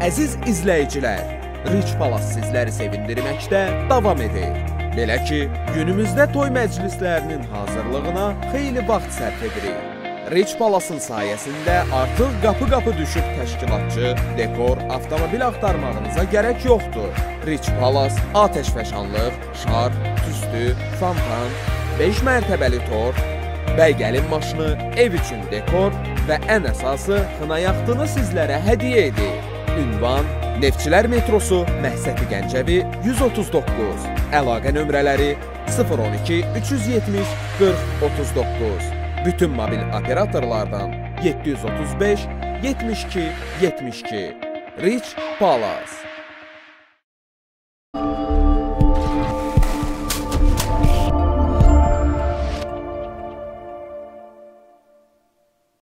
Əziz izləyicilər, Rich Palace sizləri sevindirməkdə davam edir. Belə ki, günümüzdə toy məclislərinin hazırlığına xeyli vaxt sərf edirik. Rich Palace'ın sayəsində artıq qapı-qapı düşüb təşkilatçı, dekor, avtomobil axtarmağınıza gərək yoxdur. Rich Palace atəşfəşanlıq, şar, tüstü, fontan, 5 mərtəbəli tort, bəygəlin maşını, ev üçün dekor və ən əsası xınayaxtını sizlərə hədiyyə edir. Ünvan Neftçilər metrosu, Məhsəti Gəncəvi 139. Əlaqə nömrələri 012 370 40 39. Bütün mobil operatorlardan 735 72 72. Rich Palace.